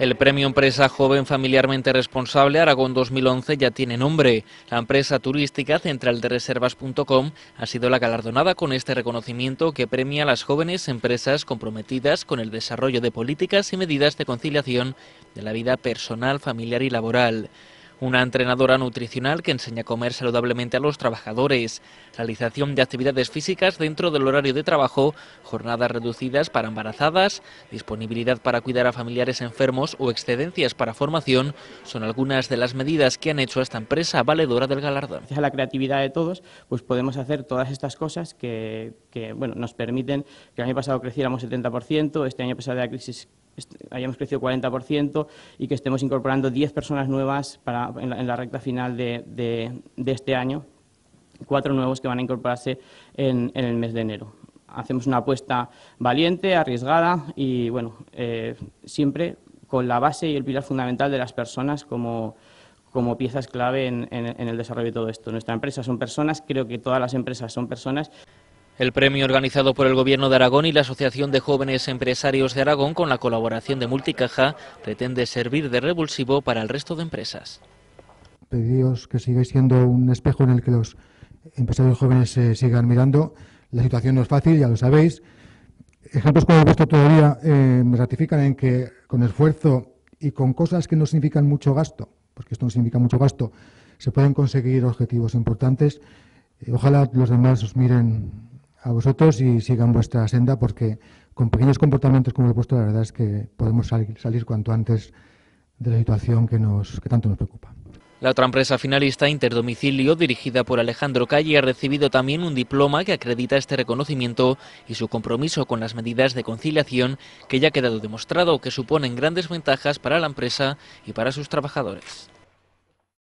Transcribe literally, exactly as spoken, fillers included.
El premio Empresa Joven Familiarmente Responsable Aragón dos mil once ya tiene nombre. La empresa turística central de reservas punto com ha sido la galardonada con este reconocimiento que premia a las jóvenes empresas comprometidas con el desarrollo de políticas y medidas de conciliación de la vida personal, familiar y laboral. Una entrenadora nutricional que enseña a comer saludablemente a los trabajadores, realización de actividades físicas dentro del horario de trabajo, jornadas reducidas para embarazadas, disponibilidad para cuidar a familiares enfermos o excedencias para formación son algunas de las medidas que han hecho a esta empresa valedora del galardón. Gracias a la creatividad de todos, pues podemos hacer todas estas cosas que, que bueno, nos permiten que el año pasado creciéramos setenta por ciento, este año a pesar de la crisis hayamos crecido cuarenta por ciento y que estemos incorporando diez personas nuevas para, en, la, en la recta final de, de, de este año, cuatro nuevos que van a incorporarse en, en el mes de enero. Hacemos una apuesta valiente, arriesgada y bueno, eh, siempre con la base y el pilar fundamental de las personas como, como piezas clave en, en, en el desarrollo de todo esto. Nuestra empresa son personas, creo que todas las empresas son personas. El premio, organizado por el Gobierno de Aragón y la Asociación de Jóvenes Empresarios de Aragón con la colaboración de Multicaja, pretende servir de revulsivo para el resto de empresas. Pediros que sigáis siendo un espejo en el que los empresarios jóvenes se sigan mirando. La situación no es fácil, ya lo sabéis. Ejemplos como el vuestro todavía eh, me ratifican en que con esfuerzo y con cosas que no significan mucho gasto, porque esto no significa mucho gasto, se pueden conseguir objetivos importantes. Eh, ojalá los demás os miren a vosotros y sigan vuestra senda, porque con pequeños comportamientos como el vuestro la verdad es que podemos salir, salir cuanto antes de la situación que, nos, que tanto nos preocupa. La otra empresa finalista, Interdomicilio, dirigida por Alejandro Calle, ha recibido también un diploma que acredita este reconocimiento y su compromiso con las medidas de conciliación que ya ha quedado demostrado que suponen grandes ventajas para la empresa y para sus trabajadores.